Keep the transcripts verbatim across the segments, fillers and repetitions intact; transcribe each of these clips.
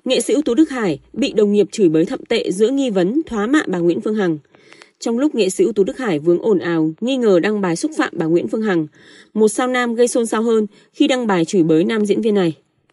nghệ sĩ ưu tú Đức Hải bị đồng nghiệp chửi bới thậm tệ giữa nghi vấn thoá mạ bà Nguyễn Phương Hằng. Trong lúc nghệ sĩ ưu tú Đức Hải vướng ồn ào nghi ngờ đăng bài xúc phạm bà Nguyễn Phương Hằng, một sao nam gây xôn xao hơn khi đăng bài chửi bới nam diễn viên này.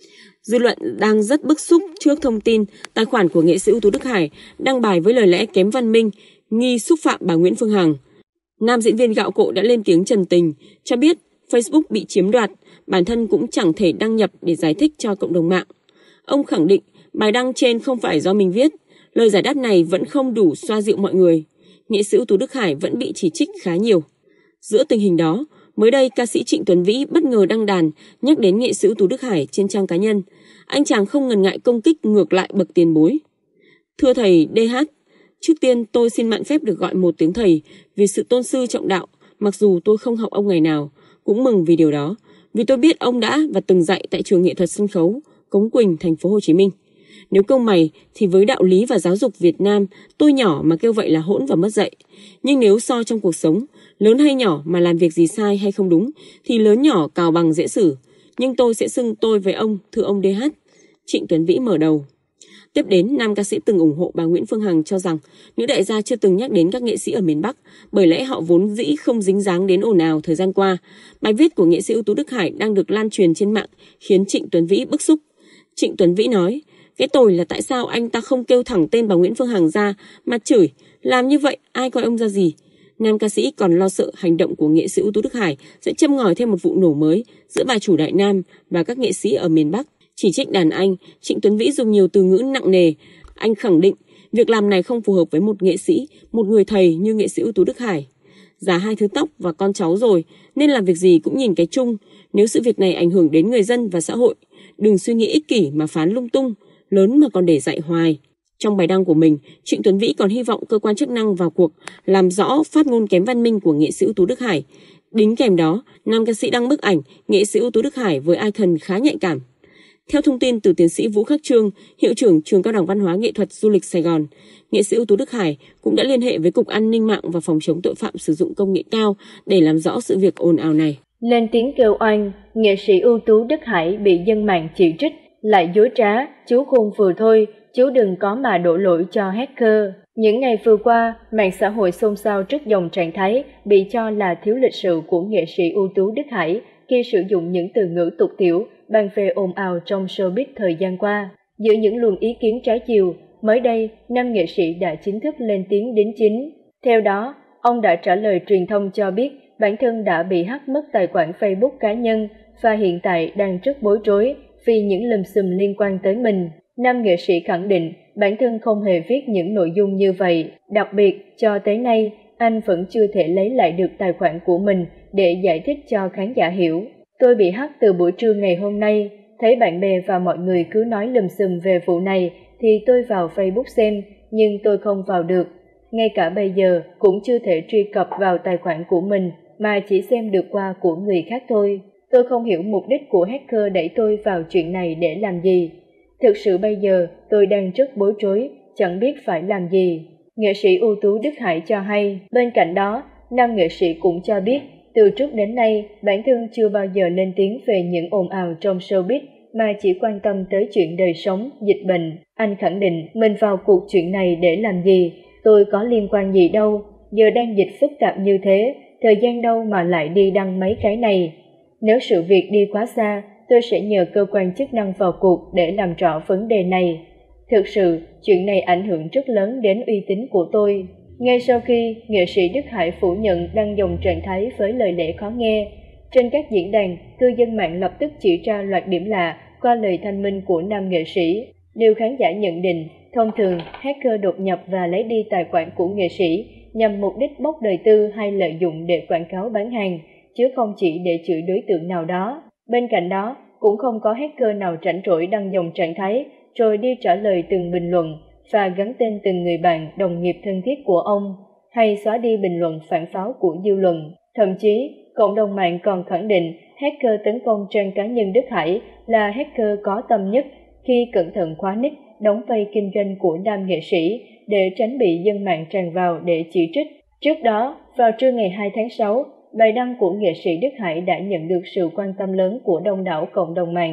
Dư luận đang rất bức xúc trước thông tin tài khoản của nghệ sĩ ưu tú Đức Hải đăng bài với lời lẽ kém văn minh, nghi xúc phạm bà Nguyễn Phương Hằng. Nam diễn viên gạo cội đã lên tiếng trần tình, cho biết Facebook bị chiếm đoạt, bản thân cũng chẳng thể đăng nhập để giải thích cho cộng đồng mạng. Ông khẳng định bài đăng trên không phải do mình viết, lời giải đáp này vẫn không đủ xoa dịu mọi người. Nghệ sĩ ưu tú Đức Hải vẫn bị chỉ trích khá nhiều. Giữa tình hình đó, mới đây ca sĩ Trịnh Tuấn Vĩ bất ngờ đăng đàn nhắc đến nghệ sĩ ưu tú Đức Hải trên trang cá nhân. Anh chàng không ngần ngại công kích ngược lại bậc tiền bối. Thưa thầy đê hát, trước tiên tôi xin mạn phép được gọi một tiếng thầy vì sự tôn sư trọng đạo, mặc dù tôi không học ông ngày nào, cũng mừng vì điều đó, vì tôi biết ông đã và từng dạy tại trường nghệ thuật sân khấu Cống Quỳnh, thành phố Hồ Chí Minh. Nếu câu mày thì với đạo lý và giáo dục Việt Nam, tôi nhỏ mà kêu vậy là hỗn và mất dạy. Nhưng nếu so trong cuộc sống, lớn hay nhỏ mà làm việc gì sai hay không đúng, thì lớn nhỏ cào bằng dễ xử. Nhưng tôi sẽ xưng tôi với ông, thưa ông đê hát. Trịnh Tuấn Vĩ mở đầu. Tiếp đến, nam ca sĩ từng ủng hộ bà Nguyễn Phương Hằng cho rằng nữ đại gia chưa từng nhắc đến các nghệ sĩ ở miền Bắc, bởi lẽ họ vốn dĩ không dính dáng đến ồn ào thời gian qua. Bài viết của nghệ sĩ ưu tú Đức Hải đang được lan truyền trên mạng khiến Trịnh Tuấn Vĩ bức xúc. Trịnh Tuấn Vĩ nói, cái tồi là tại sao anh ta không kêu thẳng tên bà Nguyễn Phương Hằng ra mà chửi, làm như vậy ai coi ông ra gì. Nam ca sĩ còn lo sợ hành động của nghệ sĩ ưu tú Đức Hải sẽ châm ngòi thêm một vụ nổ mới giữa bà chủ Đại Nam và các nghệ sĩ ở miền Bắc. Chỉ trích đàn anh, Trịnh Tuấn Vĩ dùng nhiều từ ngữ nặng nề. Anh khẳng định việc làm này không phù hợp với một nghệ sĩ, một người thầy như nghệ sĩ ưu tú Đức Hải. Già hai thứ tóc và con cháu rồi, nên làm việc gì cũng nhìn cái chung. Nếu sự việc này ảnh hưởng đến người dân và xã hội, đừng suy nghĩ ích kỷ mà phán lung tung, lớn mà còn để dạy hoài. Trong bài đăng của mình, Trịnh Tuấn Vĩ còn hy vọng cơ quan chức năng vào cuộc làm rõ phát ngôn kém văn minh của nghệ sĩ ưu tú Đức Hải. Đính kèm đó, nam ca sĩ đăng bức ảnh nghệ sĩ ưu tú Đức Hải với icon khá nhạy cảm. Theo thông tin từ tiến sĩ Vũ Khắc Trương, hiệu trưởng trường Cao đẳng Văn hóa Nghệ thuật Du lịch Sài Gòn, nghệ sĩ ưu tú Đức Hải cũng đã liên hệ với Cục An ninh mạng và Phòng chống tội phạm sử dụng công nghệ cao để làm rõ sự việc ồn ào này. Lên tiếng kêu oan, nghệ sĩ ưu tú Đức Hải bị dân mạng chỉ trích, lại dối trá, chú khôn vừa thôi, chú đừng có mà đổ lỗi cho hacker. Những ngày vừa qua, mạng xã hội xôn xao trước dòng trạng thái bị cho là thiếu lịch sự của nghệ sĩ ưu tú Đức Hải khi sử dụng những từ ngữ tục tĩu, bàn về ồn ào trong showbiz thời gian qua. Giữa những luồng ý kiến trái chiều, mới đây, nam nghệ sĩ đã chính thức lên tiếng đính chính. Theo đó, ông đã trả lời truyền thông cho biết bản thân đã bị hack mất tài khoản Facebook cá nhân và hiện tại đang rất bối rối vì những lùm xùm liên quan tới mình. Nam nghệ sĩ khẳng định bản thân không hề viết những nội dung như vậy. Đặc biệt, cho tới nay, anh vẫn chưa thể lấy lại được tài khoản của mình để giải thích cho khán giả hiểu. Tôi bị hack từ buổi trưa ngày hôm nay, thấy bạn bè và mọi người cứ nói lùm xùm về vụ này thì tôi vào Facebook xem, nhưng tôi không vào được. Ngay cả bây giờ cũng chưa thể truy cập vào tài khoản của mình mà chỉ xem được qua của người khác thôi. Tôi không hiểu mục đích của hacker đẩy tôi vào chuyện này để làm gì. Thực sự bây giờ tôi đang rất bối rối, chẳng biết phải làm gì. Nghệ sĩ ưu tú Đức Hải cho hay. Bên cạnh đó, nam nghệ sĩ cũng cho biết từ trước đến nay bản thân chưa bao giờ lên tiếng về những ồn ào trong showbiz mà chỉ quan tâm tới chuyện đời sống, dịch bệnh. Anh khẳng định mình vào cuộc chuyện này để làm gì, tôi có liên quan gì đâu, giờ đang dịch phức tạp như thế, thời gian đâu mà lại đi đăng mấy cái này. Nếu sự việc đi quá xa, tôi sẽ nhờ cơ quan chức năng vào cuộc để làm rõ vấn đề này. Thực sự, chuyện này ảnh hưởng rất lớn đến uy tín của tôi. Ngay sau khi nghệ sĩ Đức Hải phủ nhận đăng dòng trạng thái với lời lẽ khó nghe, trên các diễn đàn, cư dân mạng lập tức chỉ ra loạt điểm lạ qua lời thanh minh của nam nghệ sĩ. Điều khán giả nhận định, thông thường hacker đột nhập và lấy đi tài khoản của nghệ sĩ nhằm mục đích bóc đời tư hay lợi dụng để quảng cáo bán hàng, chứ không chỉ để chửi đối tượng nào đó. Bên cạnh đó, cũng không có hacker nào rảnh rỗi đăng dòng trạng thái rồi đi trả lời từng bình luận và gắn tên từng người bạn, đồng nghiệp thân thiết của ông, hay xóa đi bình luận phản pháo của dư luận. Thậm chí, cộng đồng mạng còn khẳng định hacker tấn công trang cá nhân Đức Hải là hacker có tâm nhất khi cẩn thận khóa nick, đóng vai kinh doanh của nam nghệ sĩ để tránh bị dân mạng tràn vào để chỉ trích. Trước đó, vào trưa ngày hai tháng sáu, bài đăng của nghệ sĩ Đức Hải đã nhận được sự quan tâm lớn của đông đảo cộng đồng mạng.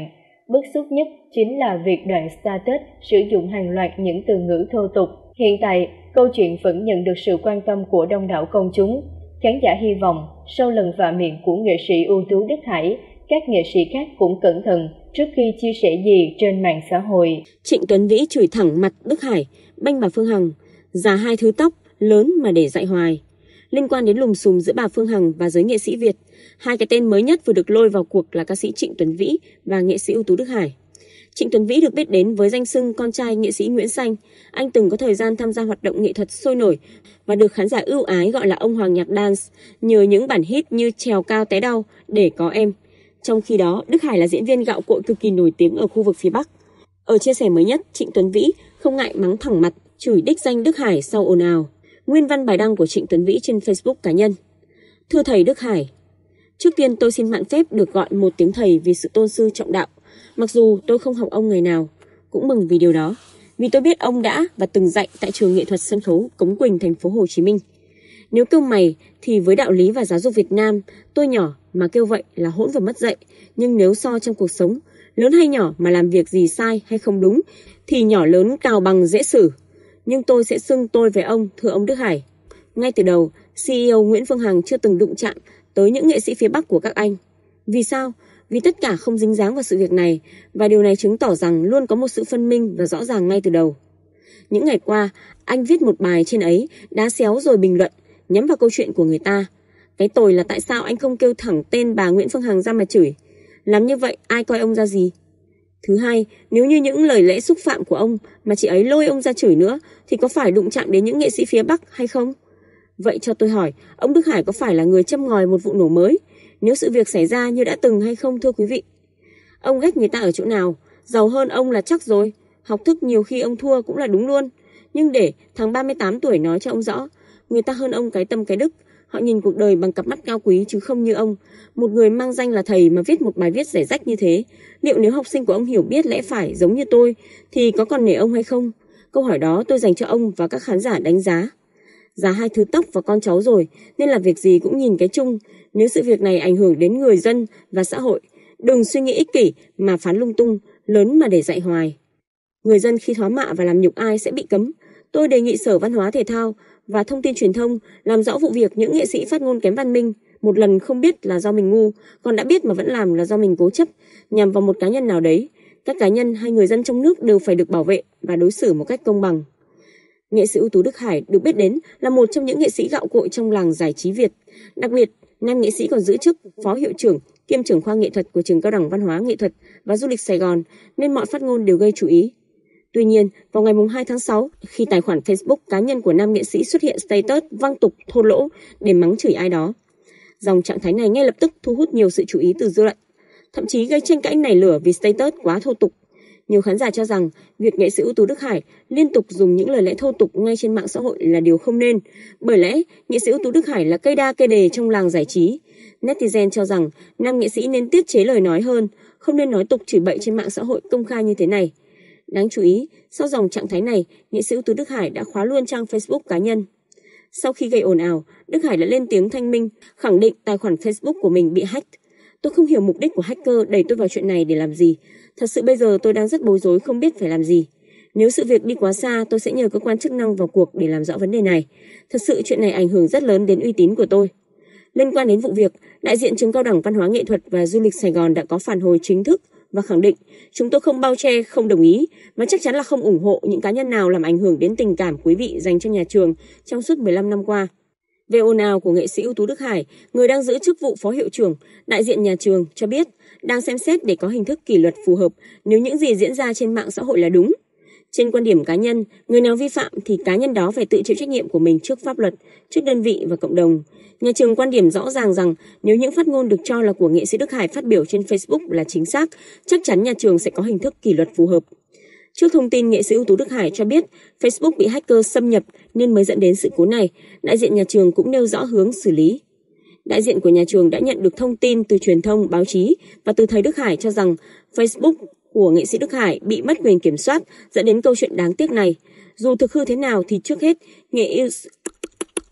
Bức xúc nhất chính là việc đoạn status sử dụng hàng loạt những từ ngữ thô tục. Hiện tại, câu chuyện vẫn nhận được sự quan tâm của đông đảo công chúng. Khán giả hy vọng, sau lần vạ miệng của nghệ sĩ ưu tú Đức Hải, các nghệ sĩ khác cũng cẩn thận trước khi chia sẻ gì trên mạng xã hội. Trịnh Tuấn Vĩ chửi thẳng mặt Đức Hải, banh bà Phương Hằng, già hai thứ tóc, lớn mà để dạy hoài. Liên quan đến lùm xùm giữa bà Phương Hằng và giới nghệ sĩ Việt, hai cái tên mới nhất vừa được lôi vào cuộc là ca sĩ Trịnh Tuấn Vĩ và nghệ sĩ ưu tú Đức Hải. Trịnh Tuấn Vĩ được biết đến với danh xưng con trai nghệ sĩ Nguyễn Xanh. Anh từng có thời gian tham gia hoạt động nghệ thuật sôi nổi và được khán giả ưu ái gọi là ông Hoàng nhạc dance nhờ những bản hit như Trèo cao té đau, Để có em. Trong khi đó, Đức Hải là diễn viên gạo cội cực kỳ nổi tiếng ở khu vực phía Bắc. Ở chia sẻ mới nhất, Trịnh Tuấn Vĩ không ngại mắng thẳng mặt, chửi đích danh Đức Hải sau ồn ào. Nguyên văn bài đăng của Trịnh Tuấn Vĩ trên Facebook cá nhân. Thưa thầy Đức Hải, trước tiên tôi xin mạn phép được gọi một tiếng thầy vì sự tôn sư trọng đạo. Mặc dù tôi không học ông ngày nào, cũng mừng vì điều đó, vì tôi biết ông đã và từng dạy tại trường nghệ thuật sân khấu Cống Quỳnh, thành phố Hồ Chí Minh. Nếu kêu mày thì với đạo lý và giáo dục Việt Nam, tôi nhỏ mà kêu vậy là hỗn và mất dạy. Nhưng nếu so trong cuộc sống, lớn hay nhỏ mà làm việc gì sai hay không đúng, thì nhỏ lớn cào bằng dễ xử. Nhưng tôi sẽ xưng tôi với ông, thưa ông Đức Hải. Ngay từ đầu, xê e ô Nguyễn Phương Hằng chưa từng đụng chạm tới những nghệ sĩ phía Bắc của các anh. Vì sao? Vì tất cả không dính dáng vào sự việc này, và điều này chứng tỏ rằng luôn có một sự phân minh và rõ ràng ngay từ đầu. Những ngày qua, anh viết một bài trên ấy, đá xéo rồi bình luận, nhắm vào câu chuyện của người ta. Cái tồi là tại sao anh không kêu thẳng tên bà Nguyễn Phương Hằng ra mà chửi? Làm như vậy ai coi ông ra gì? Thứ hai, nếu như những lời lẽ xúc phạm của ông mà chị ấy lôi ông ra chửi nữa, thì có phải đụng chạm đến những nghệ sĩ phía Bắc hay không? Vậy cho tôi hỏi, ông Đức Hải có phải là người châm ngòi một vụ nổ mới, nếu sự việc xảy ra như đã từng hay không, thưa quý vị? Ông ghét người ta ở chỗ nào? Giàu hơn ông là chắc rồi. Học thức nhiều khi ông thua cũng là đúng luôn. Nhưng để thằng ba mươi tám tuổi nói cho ông rõ, người ta hơn ông cái tâm cái đức. Họ nhìn cuộc đời bằng cặp mắt cao quý chứ không như ông. Một người mang danh là thầy mà viết một bài viết rẻ rách như thế, liệu nếu học sinh của ông hiểu biết lẽ phải giống như tôi thì có còn nể ông hay không? Câu hỏi đó tôi dành cho ông và các khán giả đánh giá. Già hai thứ tóc và con cháu rồi, nên là việc gì cũng nhìn cái chung. Nếu sự việc này ảnh hưởng đến người dân và xã hội, đừng suy nghĩ ích kỷ mà phán lung tung, lớn mà để dạy hoài. Người dân khi thóa mạ và làm nhục ai sẽ bị cấm. Tôi đề nghị Sở Văn hóa Thể thao và Thông tin Truyền thông làm rõ vụ việc những nghệ sĩ phát ngôn kém văn minh. Một lần không biết là do mình ngu, còn đã biết mà vẫn làm là do mình cố chấp, nhằm vào một cá nhân nào đấy. Các cá nhân hay người dân trong nước đều phải được bảo vệ và đối xử một cách công bằng. Nghệ sĩ ưu tú Đức Hải được biết đến là một trong những nghệ sĩ gạo cội trong làng giải trí Việt. Đặc biệt, nam nghệ sĩ còn giữ chức Phó Hiệu trưởng kiêm trưởng khoa nghệ thuật của Trường Cao đẳng Văn hóa Nghệ thuật và Du lịch Sài Gòn, nên mọi phát ngôn đều gây chú ý. Tuy nhiên, vào ngày hai tháng sáu, khi tài khoản Facebook cá nhân của nam nghệ sĩ xuất hiện status văng tục thô lỗ để mắng chửi ai đó, dòng trạng thái này ngay lập tức thu hút nhiều sự chú ý từ dư luận, thậm chí gây tranh cãi nảy lửa vì status quá thô tục. Nhiều khán giả cho rằng việc nghệ sĩ ưu tú Đức Hải liên tục dùng những lời lẽ thô tục ngay trên mạng xã hội là điều không nên, bởi lẽ nghệ sĩ ưu tú Đức Hải là cây đa cây đề trong làng giải trí. Netizen cho rằng nam nghệ sĩ nên tiết chế lời nói hơn, không nên nói tục chửi bậy trên mạng xã hội công khai như thế này. Đáng chú ý, sau dòng trạng thái này, nghệ sĩ ưu tú Đức Hải đã khóa luôn trang Facebook cá nhân. Sau khi gây ồn ào, Đức Hải đã lên tiếng thanh minh, khẳng định tài khoản Facebook của mình bị hack. Tôi không hiểu mục đích của hacker đẩy tôi vào chuyện này để làm gì. Thật sự bây giờ tôi đang rất bối rối không biết phải làm gì. Nếu sự việc đi quá xa, tôi sẽ nhờ cơ quan chức năng vào cuộc để làm rõ vấn đề này. Thật sự chuyện này ảnh hưởng rất lớn đến uy tín của tôi. Liên quan đến vụ việc, đại diện Trường Cao đẳng Văn hóa Nghệ thuật và Du lịch Sài Gòn đã có phản hồi chính thức và khẳng định chúng tôi không bao che, không đồng ý và chắc chắn là không ủng hộ những cá nhân nào làm ảnh hưởng đến tình cảm quý vị dành cho nhà trường trong suốt mười lăm năm qua. Về ồn ào của nghệ sĩ ưu tú Đức Hải, người đang giữ chức vụ phó hiệu trưởng, đại diện nhà trường cho biết đang xem xét để có hình thức kỷ luật phù hợp nếu những gì diễn ra trên mạng xã hội là đúng. Trên quan điểm cá nhân, người nào vi phạm thì cá nhân đó phải tự chịu trách nhiệm của mình trước pháp luật, trước đơn vị và cộng đồng. Nhà trường quan điểm rõ ràng rằng nếu những phát ngôn được cho là của nghệ sĩ Đức Hải phát biểu trên Facebook là chính xác, chắc chắn nhà trường sẽ có hình thức kỷ luật phù hợp. Trước thông tin nghệ sĩ ưu tú Đức Hải cho biết Facebook bị hacker xâm nhập nên mới dẫn đến sự cố này, đại diện nhà trường cũng nêu rõ hướng xử lý. Đại diện của nhà trường đã nhận được thông tin từ truyền thông, báo chí và từ thầy Đức Hải cho rằng Facebook của nghệ sĩ Đức Hải bị mất quyền kiểm soát dẫn đến câu chuyện đáng tiếc này. Dù thực hư thế nào thì trước hết, nghệ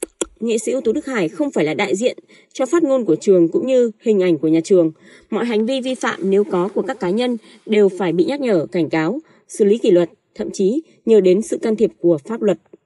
nghệ sĩ ưu tú Đức Hải không phải là đại diện cho phát ngôn của trường cũng như hình ảnh của nhà trường. Mọi hành vi vi phạm nếu có của các cá nhân đều phải bị nhắc nhở, cảnh cáo, xử lý kỷ luật, thậm chí nhờ đến sự can thiệp của pháp luật.